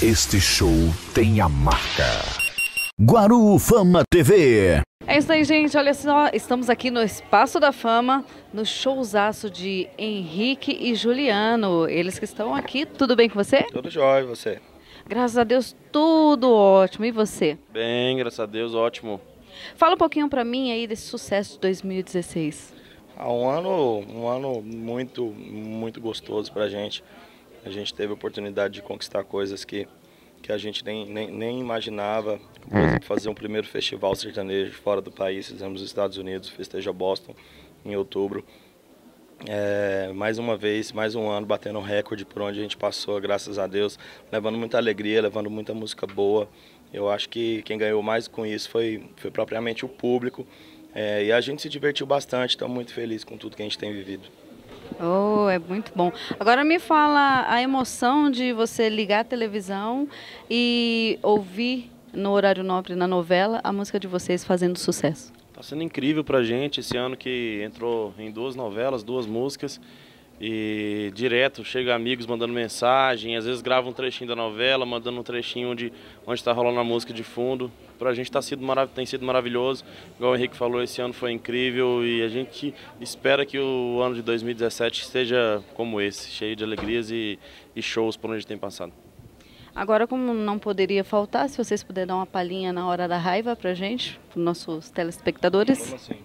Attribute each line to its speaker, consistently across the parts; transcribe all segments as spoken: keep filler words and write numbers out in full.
Speaker 1: Este show tem a marca Guaru Fama T V.
Speaker 2: É isso aí, gente. Olha só, estamos aqui no Espaço da Fama, no showzaço de Henrique e Juliano. Eles que estão aqui. Tudo bem com você?
Speaker 3: Tudo jóia, e você?
Speaker 2: Graças a Deus, tudo ótimo. E você?
Speaker 3: Bem, graças a Deus, ótimo.
Speaker 2: Fala um pouquinho pra mim aí desse sucesso de dois mil e dezesseis.
Speaker 3: Há um ano, um ano muito, muito gostoso pra gente. A gente teve a oportunidade de conquistar coisas que, que a gente nem, nem, nem imaginava. Por exemplo, fazer um primeiro festival sertanejo fora do país. Fizemos nos Estados Unidos, Festeja Boston, em outubro. É, mais uma vez, mais um ano batendo um recorde por onde a gente passou, graças a Deus. Levando muita alegria, levando muita música boa. Eu acho que quem ganhou mais com isso foi, foi propriamente o público. É, e a gente se divertiu bastante, estamos muito felizes com tudo que a gente tem vivido.
Speaker 2: Oh, é muito bom. Agora me fala a emoção de você ligar a televisão e ouvir no horário nobre, na novela, a música de vocês fazendo sucesso.
Speaker 4: Está sendo incrível pra gente esse ano que entrou em duas novelas, duas músicas. E direto chega amigos mandando mensagem, às vezes grava um trechinho da novela, mandando um trechinho onde onde está rolando a música de fundo. Pra gente tá sido marav- tem sido maravilhoso, igual o Henrique falou, esse ano foi incrível e a gente espera que o ano de dois mil e dezessete seja como esse, cheio de alegrias e, e shows por onde tem passado.
Speaker 2: Agora, como não poderia faltar, se vocês puderem dar uma palhinha na hora da raiva pra gente, pros nossos telespectadores.
Speaker 3: Como assim?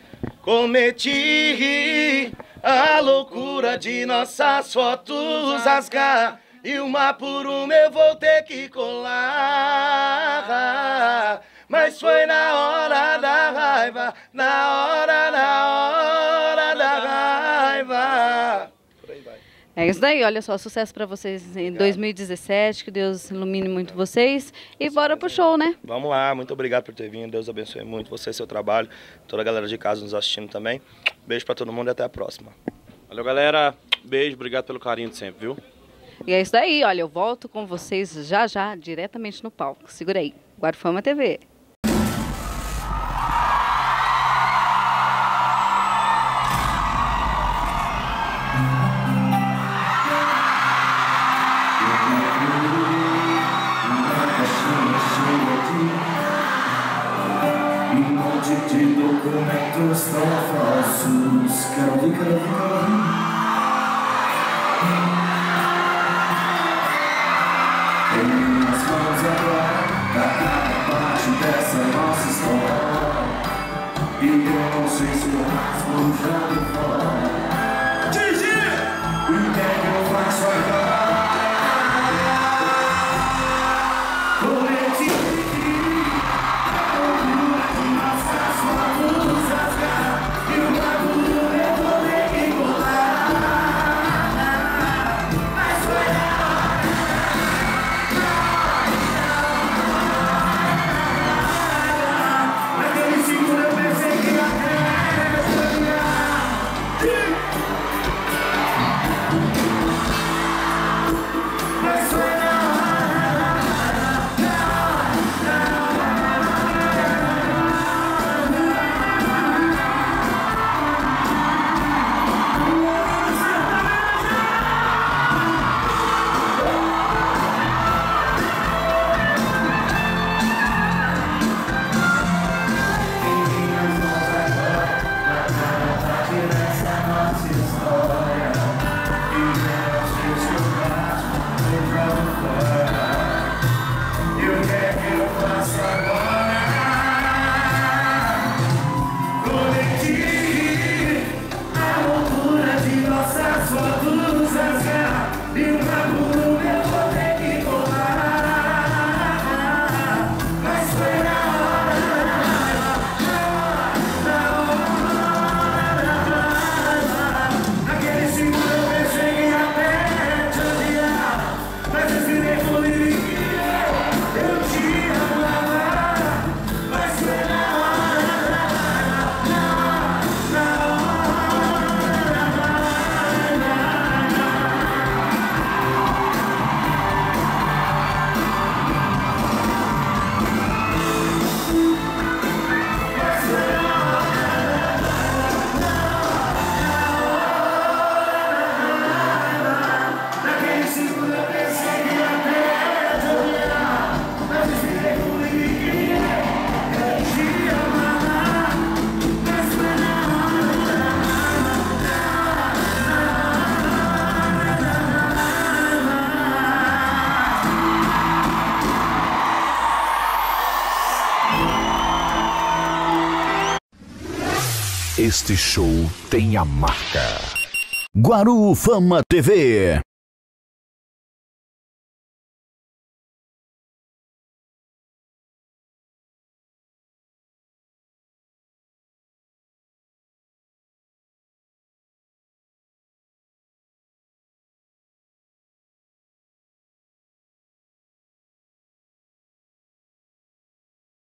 Speaker 3: Cometi a loucura de nossas fotos rasgar e uma por uma eu vou ter que colar. Mas foi na hora da raiva, na hora, na hora da raiva. Por aí vai.
Speaker 2: É isso daí, olha só, sucesso pra vocês em
Speaker 3: Obrigado.
Speaker 2: dois mil e dezessete, que Deus ilumine muito vocês e bora pro show, né?
Speaker 3: Vamos lá, muito obrigado por ter vindo, Deus abençoe muito você e seu trabalho, toda a galera de casa nos assistindo também. Beijo pra todo mundo e até a próxima.
Speaker 4: Valeu, galera. Beijo, obrigado pelo carinho de sempre, viu?
Speaker 2: E é isso daí, olha, eu volto com vocês já já, diretamente no palco. Segura aí, Guaru Fama T V.
Speaker 5: Um monte de documentos tão falsos. Quero ver, quero ver, quero ver. Em minhas mãos agora, da cada parte dessa nossa história. E eu não sei se eu rasgo jogando fora. Gigi! O que é que eu faço agora? Cometi
Speaker 1: Este show tem a marca Guaru Fama T V.